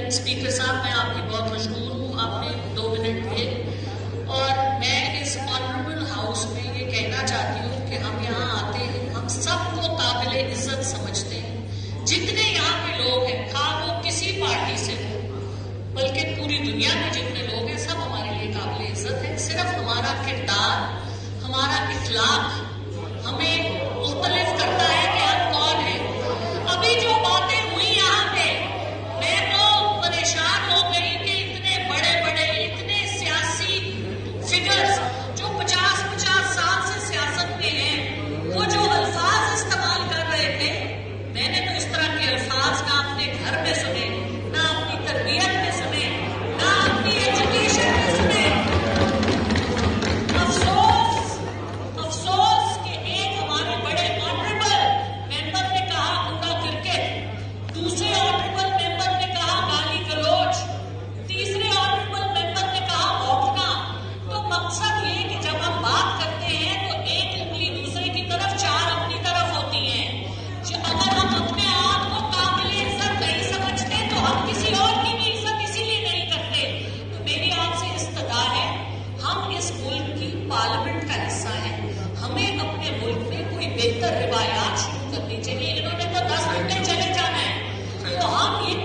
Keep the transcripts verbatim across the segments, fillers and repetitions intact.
Speaker साहब, मैं आपकी बहुत मशहूर हूँ, आपने दो मिनट दिए और मैं इस ऑनरेबल हाउस में ये कहना चाहती हूँ कि हम यहाँ आते हैं, हम सबको काबिल इज्जत समझते हैं। जितने यहाँ पे लोग हैं, खा वो किसी पार्टी से हो, बल्कि पूरी दुनिया में जितने लोग हैं सब हमारे लिए काबिल इज्जत है। सिर्फ हमारा किरदार, हमारा इखलाक हमें मुख्तलिफ करता है कि हम कौन हैं। अभी जो बातें हुई यहाँ पे, मैं तो परेशान हो गई कि इतने बड़े बड़े इतने सियासी फिगर्स जो पचास पचास साल से सियासत में हैं, वो जो अल्फाज इस्तेमाल कर रहे थे, मैंने तो इस तरह के अल्फाज ना अपने घर में सुने, ना अपनी तरबियत में सुने, ना अपनी एजुकेशन में सुने। अफसोस अफसोस कि एक हमारे बड़े ऑनरेबल मेंबर ने कहा उनका क्रिकेट, दूसरे ऑनरेबल मेंबर ने कहा गाली गलौज, तीसरे ऑनरेबल मेंबर ने कहा भौंकना। तो मकसद ये कि जब हम बात करते हैं तो एक उंगली दूसरे की तरफ, चार अपनी तरफ होती है। अगर हम अपने आप को काबिल इज्जत नहीं समझते तो हम किसी और की भी इज्जत इसीलिए नहीं करते। तो मेरी आपसे इस्तदा है, हम इस मुल्क की पार्लियामेंट का हिस्सा है, हमें अपने मुल्क में कोई बेहतर रिवायात शुरू करनी चाहिए। इन्होंने तो दस मिनट में चले जाना है, तो हम ये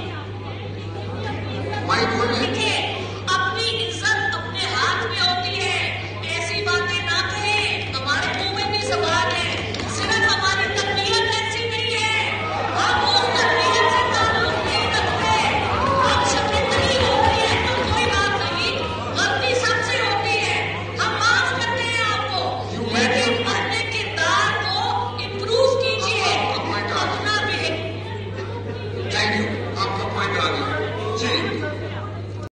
देखिए, अपनी इज्जत अपने हाथ में होती है। ऐसी बातें ना करें, हमारे मुंह में भी जबान है, सिर्फ हमारी तकनीत ऐसी नहीं है, हम उस तकनीत से ताल्लुक नहीं रखते। हम शक्ल नहीं होती है तो कोई बात नहीं, गलती सबसे होती है, हम माफ करते हैं आपको, लेकिन अपने किरदार को इम्प्रूव कीजिए, अपना भी। थैंक यू, आपका पॉइंट आ गया जी।